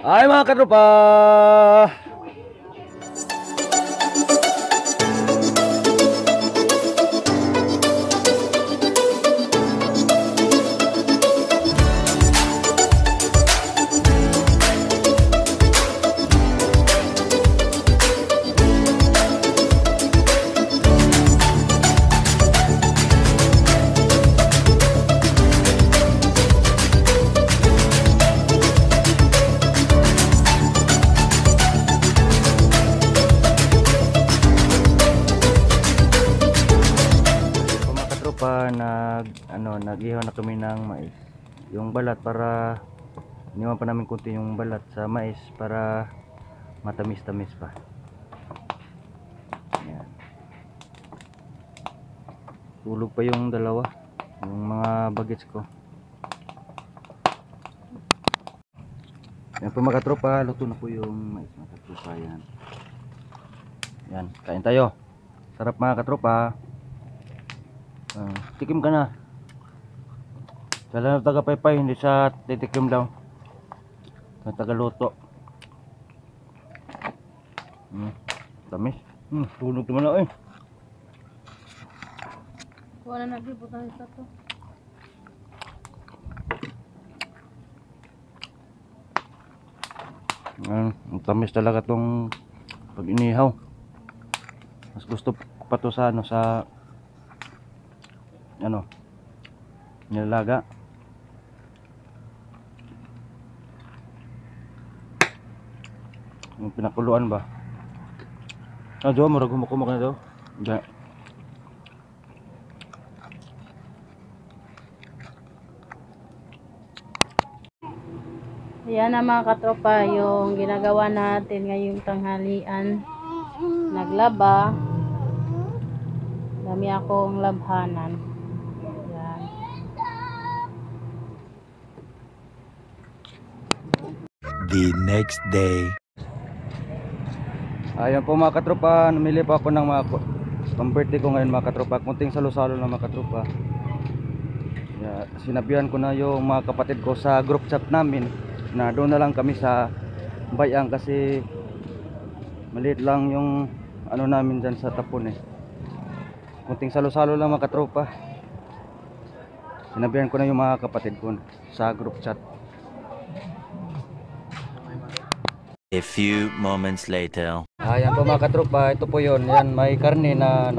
Ay mga katropa! Nag-ihaw na kami ng mais, yung balat, para iniwan pa namin kunti yung balat sa mais para matamis-tamis pa. Yan. Tulog pa yung dalawa, yung mga bagets ko. Yan po mga katropa, luto na po yung mais mga katropa. Yan, kain tayo. Sarap mga katropa. Tikim ka na. Sala na taga-paypay, hindi sa titikim daw. Sa taga-luto. Tamis. Tulog naman na eh. Wala na putang isa to. Ang tamis talaga tong pag inihaw. Mas gusto pa to sa nilalaga. Yung pinakuluan ba? Jo, murag humukumak na daw. Hindi. Ayan na mga katropa, yung ginagawa natin ngayong tanghalian. Naglaba. Dami akong labhanan. Ayan. The next day. Ayan po mga katropa, namili pa ako ng mga pang-birthday ko ngayon mga katropa. Kunting salo-salo lang mga katropa. Sinabihan ko na yung mga kapatid ko sa group chat namin na doon na lang kami sa bayang, kasi maliit lang yung ano namin dyan sa tapon eh. Kunting salo-salo lang mga katropa. Sinabihan ko na yung mga kapatid ko sa group chat. A few moments later. Ayan po mga katropa, ito po yun. Yan, may karne na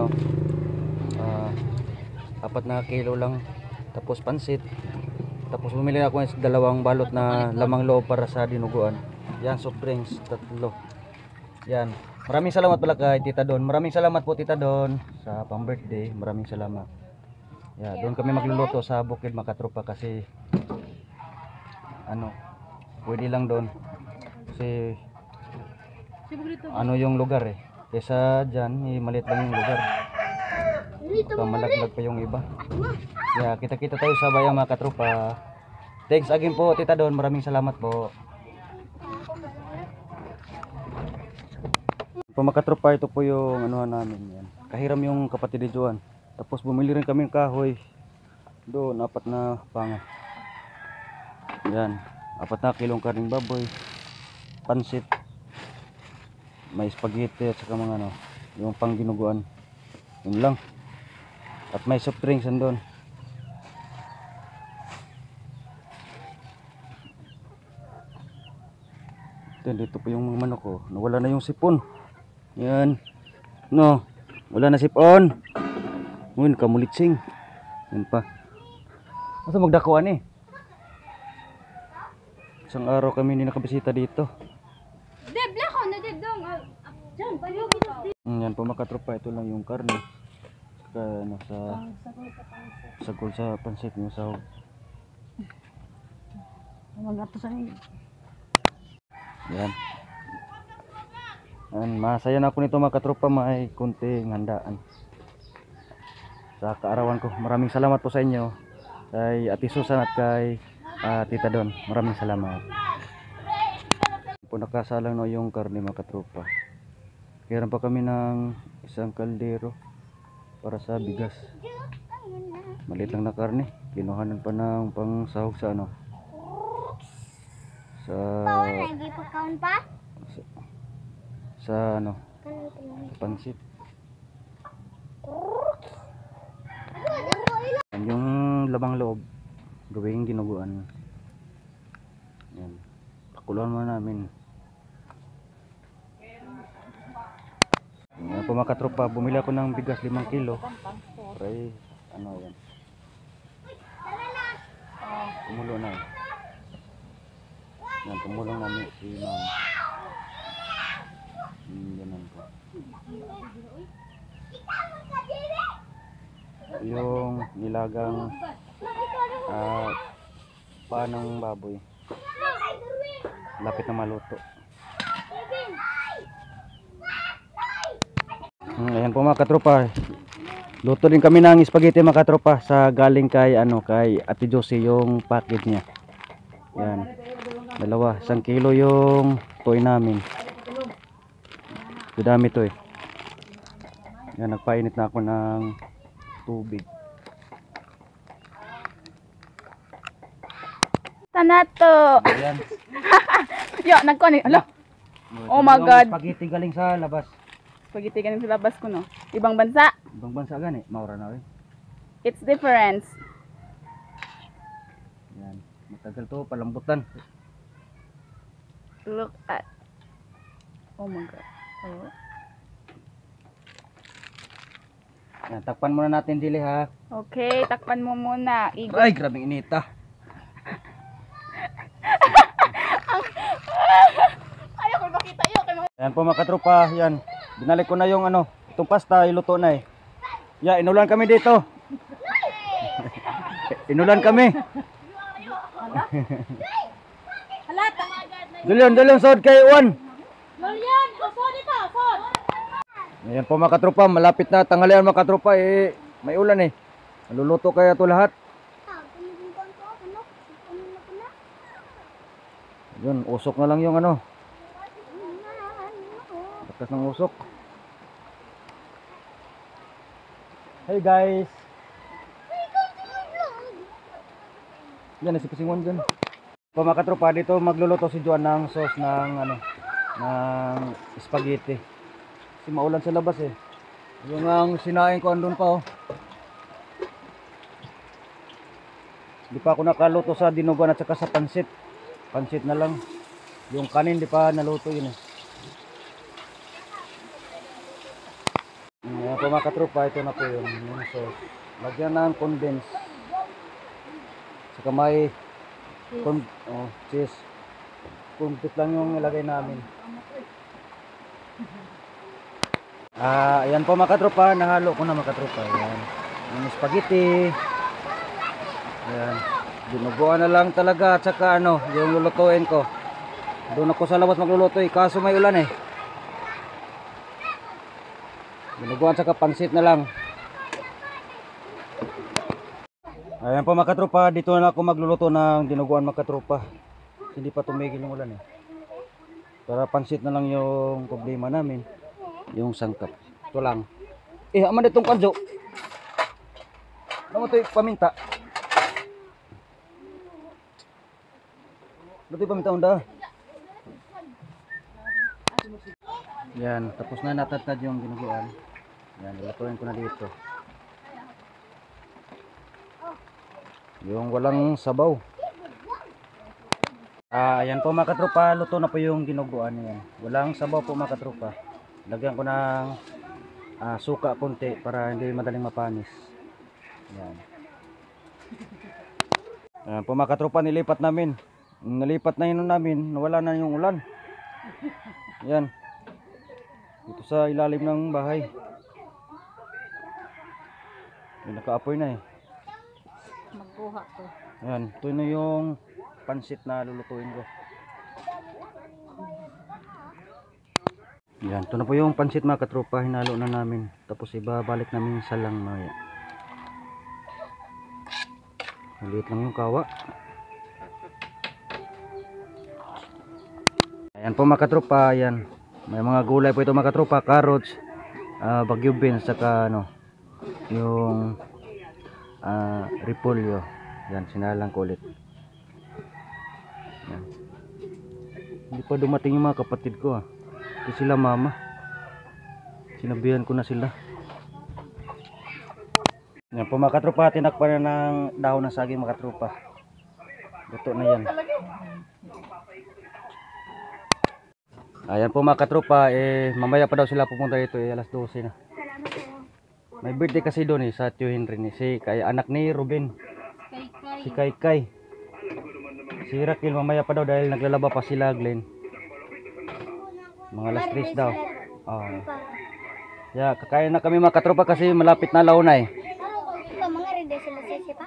4 na kilo lang. Tapos pansit. Tapos bumili ako ng 2 balot na lamang loob para sa dinuguan. Yan, soft drinks 3. Yan. Maraming salamat pala kay Tita Don. Maraming salamat po Tita Don sa pang birthday. Maraming salamat. Yeah, doon kami magluluto sa bukid mga katropa, kasi pwede lang doon. Kasi yung lugar eh. Kesa dyan, maliit lang yung lugar. Baka malaglag pa yung iba. Yeah, kita-kita tayo sa bayan mga katropa. Thanks again po Tita Don. Maraming salamat po. Mga katropa, ito po yung namin yan. Kahiram yung kapatid ni Joan. Tapos bumili rin kami ng kahoy. Doon, 4 na panga. Yan, 4 na kilong karning baboy, pansit, may spaghetti at saka mga yung pang ginuguan. Yun lang. At may soft drinks andun. Dito po yung manok ko. Nawala na yung sipon. Yan. Wala na sipon. Ngayon kamulitsing. Yan pa. Masa magdakuan eh. Isang araw kami hindi nakabisita dito. Yan po mga katropa, ito lang yung karne. Saka sagol sa pansit yung sahog. Yan. Masaya na ako nito mga katropa, may kunting handaan sa kaarawan ko. Maraming salamat po sa inyo, kay Ate Susan at kay Tita Don. Maraming salamat po. Nakasalang yung karne mga katropa. Kaya pa kami ng isang kaldero para sa bigas. Maliit lang na karne. Kinuhanan pa ng pang sahog sa sa lagi pagkaon pa? sa ano, sa pansit. Yung labang loob gawing dinuguan. Yan. Pakuluan muna namin. Yan po mga katropa, bumili ako ng bigas 5 kilo. Pray, ano yan. Tumulo na. Yan, tumulong namin si ma'am. Ganun po. Yung nilagang paa ng baboy. Lapit na maluto. Ayan po mga katropa. Luto din kami ng spaghetti mga katropa sa galing kay kay Ate Josie yung packet niya. Yan. Dalawa, 1 kilo yung toy namin. Dami to eh. Yan, nagpainit na ako ng tubig. Tanato. Ayan. Yo, nagkuan. Ala. Oh my God. Spaghetti galing sa labas. Spaghetti galing sa labas ko no. Ibang bansa. Ibang bansa gani, maura na eh. It's different. Yan, matagal to palambutan. Look at. Oh my God. Oh. Yan, takpan muna natin dili ha. Okay, takpan mo muna. Ay, grabing inita. Ayoko makita yun. Yan po mga katropa, yan. Binalik ko na yung itong pasta, iluto na eh. Ya, inulan kami dito. Inulan kami. Dulyon, sod kay Juan. Lolian, sod ito, sod. Ayan po mga katropa, malapit na tanghalian mga katropa eh. May ulan eh. Maluluto kaya to lahat. Yun, usok na lang yung bakas ng usok. Hey guys. Yan, si Pusingon dyan. Po mga katropa, dito magluluto si Juan ng sauce ng ng spaghetti. Kasi maulan sa labas eh. Yung ang sinain ko andun pa oh. Di pa ako nakaluto sa dinuguan at saka sa pansit. Pansit na lang. Yung kanin di pa naluto yun eh. Ayan po mga katropa, ito na po yung sauce. Lagyan ng condense. Saka may cheese. Kuntit lang yung ilagay namin. Ayan po mga katropa, nahalo ko na mga katropa. Ayan. Yung spaghetti. Ayan. Dinuguan na lang talaga at saka yung lulutuin ko. Doon ako sa labas magluluto eh, kaso may ulan eh. Dinuguan saka pansit na lang. Ayan po mga katropa, dito na ako magluluto ng dinuguan mga katropa. Hindi pa tumigil yung ulan eh. Para pansit na lang yung problema namin. Yung sangkap. Ito lang. Aman itong kanjo. Ano mo ito yung paminta? Ito yung paminta onda. Yan, tapos na natatad yung dinuguan. Yan, lulutuin ko na dito. Yung walang sabaw. Ayan po mga katropa, luto na po yung dinuguan yan. Walang sabaw po mga katropa. Lagyan ko ng suka konti para hindi madaling mapanis. Yan. Ayan po mga katropa, nilipat namin. Nalipat na yun namin, nawala na yung ulan. Yan. Dito sa ilalim ng bahay. Nakaapoy na eh. Magbuha ko. Ayan, ito na yung pansit na lulutuin ko. Yan, ito na po yung pansit mga katropa, hinalo na namin. Tapos ibabalik namin sa lang maya. Maliit lang yung kawa. Ayan po mga katropa, ayan. May mga gulay po ito mga katropa, carrots, bagyo beans, saka yung repolyo. Yan, sinalang ko ulit. Yan. Hindi pa dumating yung mga kapatid ko ah. Ito sila mama. Sinabihan ko na sila. Yan po mga katropa, tinakpan na ng dahon ng saging mga katropa. Luto na yan. Ayan po mga katropa, mamaya pa daw sila pupunta dito, alas 12 na. May birthday kasi doon sa Tio Henry ni si anak ni Ruben. Si Kai. Si Raquel mamaya pa daw dahil naglalaba pa sila Glenn. Mga alas 3 daw. Yeah, kakain na kami mga katropa kasi malapit na launa eh. Mga rede sila pa.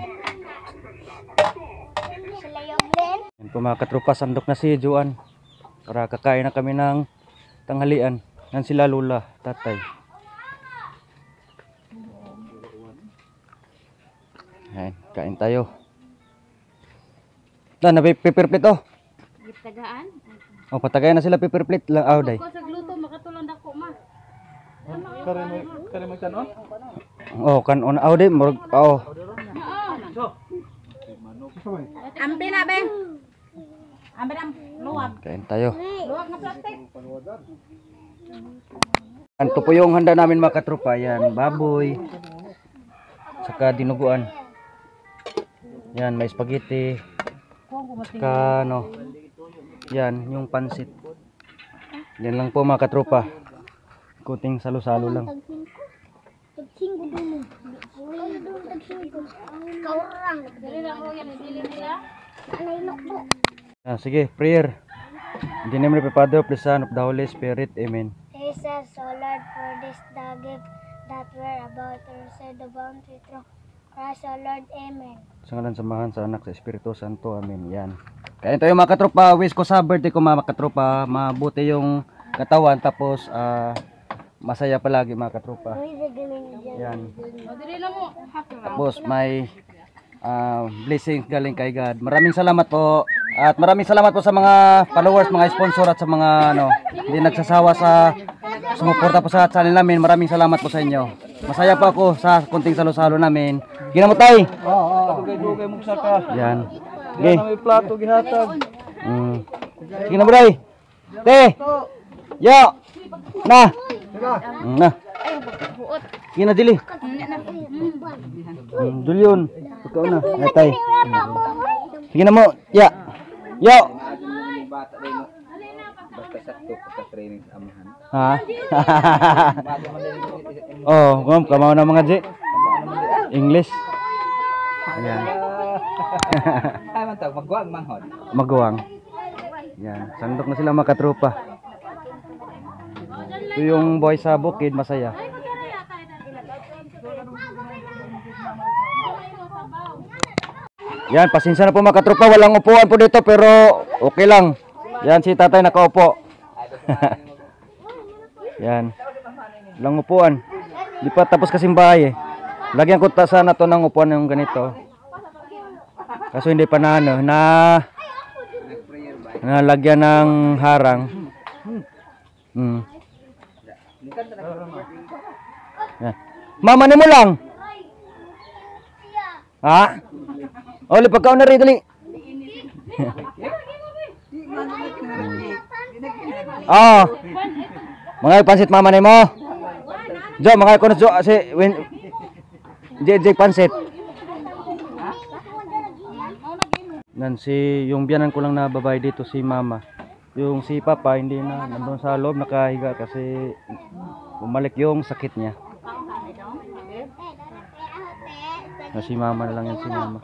Sila yung blend. Yan po mga katropa, sandok na si Juan. Para kakain na kami ng tanghalian. Yan sila lula, tatay. Ayan, kain tayo. Na paper plate oh. Gitagaan. Oh, patagayan na sila paper plate lang day. Ko sa gluto makatulong dako ma. Kare may kanon? Oh, kanon day, murag Ambi na beng. Ambi na luwag. Kain tayo. Luwag na plastic. Ito po yung handa namin mga katropa. Yan, baboy. Saka dinuguan. Yan, may spaghetti. Saka ano. Yan, yung pansit. Yan lang po mga katropa. Kuting salo-salo lang. Tagsinggo dun mo. Tagsinggo. Kaurang. Dili lang ko yan dili nila. Anay nokbo. Sige, prayer. In the name of the Father, of the Son, of the Holy Spirit. Amen. Jesus, O Lord, for this the gift that we're about to receive the bounty through Christ, O Lord. Amen. Sa ngalan samahan sa anak sa Espiritu Santo. Amen. Yan. Kain tayo mga katropa. Wish ko sa birthday ko mga katropa. Mabuti yung katawan. Tapos masaya palagi mga katropa. Uy, galing dyan. Yan. Dili na mo. Tapos may blessings galing kay God. Maraming salamat po. At maraming salamat po sa mga followers, mga sponsor at sa mga hindi nagsasawa sa sumuporta po sa channel namin. Maraming salamat po sa inyo. Masaya pa ako sa kunting salo-salo namin. Ginamutay. Dugay mo sa ka. Yan. Okay. May plato gihatag. Sige na bray. Te. Yo. Na. Na. Sige na dili. Dulyon. Ikaw na. Natay. Sige na mo. Ya. Yo. Basta sakto sa training sa amahan. Ha? Oh, kamaw na mga J. English. Ayan. Ay man tawag magwag manghod. Magawang. Yan. Sandok na sila mga katropa. Ito yung boy sa bukid, masaya. Yan, pasensya na po mga katropa. Walang upuan po dito pero okay lang. Yan, si tatay nakaupo. Yan. Walang upuan. Di pa tapos kasing bahay eh. Lagyan ko sana to ng upuan yung ganito. Kaso hindi pa na nalagyan ng harang. Yan. Mama ni mo lang. Ha? Oli pagkaon na rin dali. Mga pansit mama ni mo. Jo, mga ikonos jo si JJ pansit. Nan si yung biyanan ko lang na babae dito si mama. Yung si papa hindi na nandun sa loob nakahiga kasi bumalik yung sakit niya. Na si mama na lang yan si mama.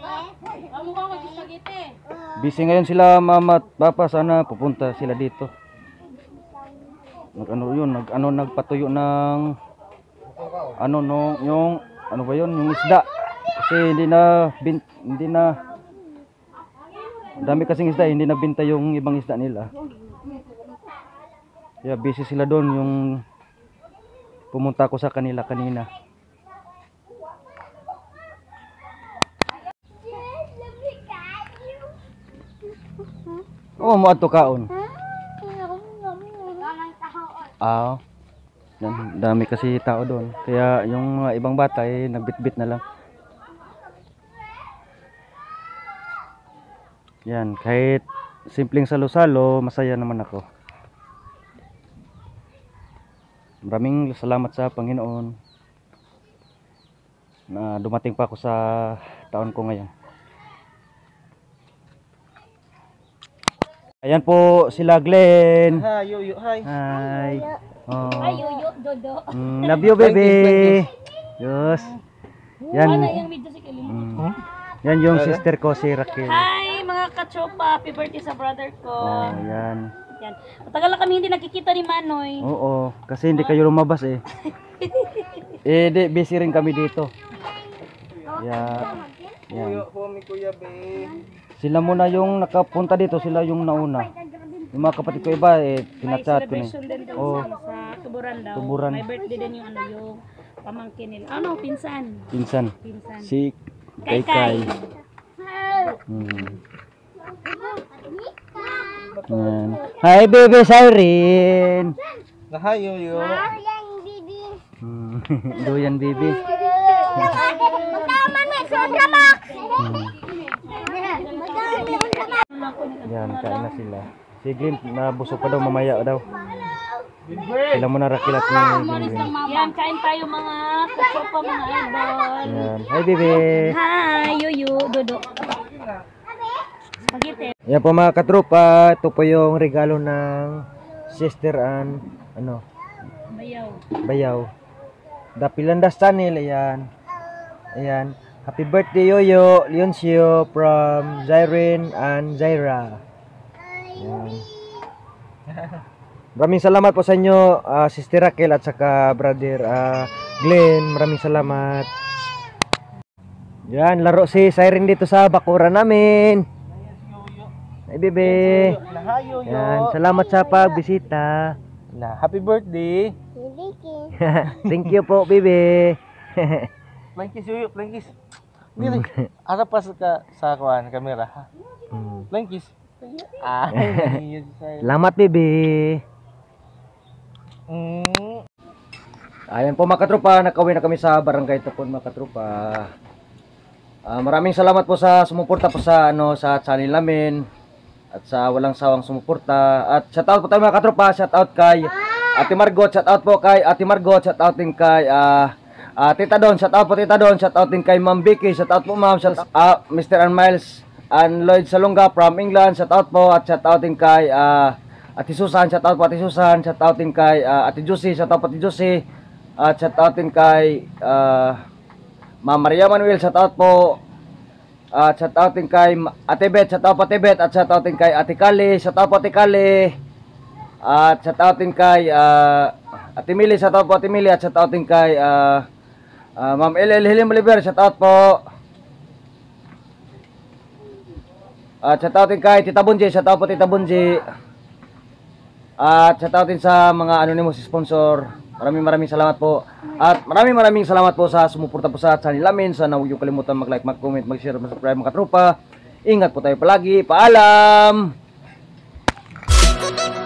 Busy ngayon sila mama at papa, sana pupunta sila dito. Nagpatuyo ng yung ano ba yun, yung isda. Kasi hindi na dami kasing isda, hindi na binta yung ibang isda nila. Kaya busy sila doon yung pumunta ko sa kanila kanina. Oh, mo ato kaon. Dami kasi tao doon. Kaya yung mga ibang bata nagbitbit na lang. Yan, kahit simpleng salo-salo, masaya naman ako. Maraming salamat sa Panginoon na dumating pa ako sa taon ko ngayon. Ayan po sila Glenn. Hi, Yoyo, hi. Hi. Oh. Yuyo, Dodo. Love you, baby. Yes. Yan. Yung medyo si Kilim. Yan yung sister ko, si Raquel. Hi mga katropa, happy birthday sa brother ko. Oh, yan. Yan. Matagal na kami hindi nakikita ni Manoy. Oo, kasi hindi kayo lumabas eh. Busy rin kami dito. Yan. Homie Kuya Be. Sila muna yung nakapunta dito, sila yung nauna. Yung mga kapatid ko iba eh, May pinachat ko na. celebration din daw Oh, sa Tuburan daw. Tuburan. May birthday din yung yung pamangkin nila. Ano, pinsan. pinsan. Pinsan. Si Kay Kay. Kay. Yan. Hi, baby Siren. Hi, Yoyo. Yang bibi. Doyan, baby. Magkaman may soda box. Yan, kain na sila. Sige, nabusog pa daw mamaya daw. Sila muna Raquel at ni Yan, kain tayo mga katropa, mga idol. Yan. Hi, baby. Hi, Yuyo, Dodo. Spaghetti. Yan po mga katropa, ito po yung regalo ng Sister Ann, Bayaw. Bayaw. Dapilandas Channel, ayan. Ayan. Happy birthday Yoyo, Leoncio from Zyrene and Zyra. Ayan. Maraming salamat po sa inyo, Sister Raquel at saka Brother Glenn. Maraming salamat. Yan, laro si Siren dito sa bakuran namin. Ay, bebe. Hi, Yoyo. Yan, salamat sa pagbisita. Happy birthday. Thank you po, bebe. Langkis, Yoyo, langkis. Dili, ara pa sa kuan kamera. Langkis. Ay, Salamat, bebe. Ayan po mga katropa, nakauwi na kami sa barangay Tupon mga katropa. Maraming salamat po sa sumuporta po sa sa channel namin at sa walang sawang sumuporta. At shout out po tayo mga katropa, shout out kay Ate Margot, shout out po kay Ate Margot, shout out din kay Tita Don, shout out po Tita Don, shout out din kay Ma'am Vicky, shout out po Ma'am, shout out Mr. and Miles and Lloyd Salonga from England, shout out po at shout out din kay Ate Susan, shout out po Ate Susan, shout out din kay Ate Josie, shout out po Ate Josie, at shout out din kay Ma'am Maria Manuel, shout out po. At shout out din kay Ate Bet, shout out po Ate Bet, at shout out din kay Ate Kali, shout out po Ate Kali. At shout out din kay Ate Mili, shout out po Ate Mili, at shout out din kay Ma'am LL Hilim Oliver, shout out po. At shout out din kay Tita Bunji, shout out po Tita Bunji. At shout out din sa mga anonymous sponsor. Maraming salamat po. At maraming salamat po sa sumuporta po sa channel namin. Sana huwag yung kalimutan mag-like, mag-comment, mag-share, mag-subscribe mga tropa. Ingat po tayo palagi. Paalam!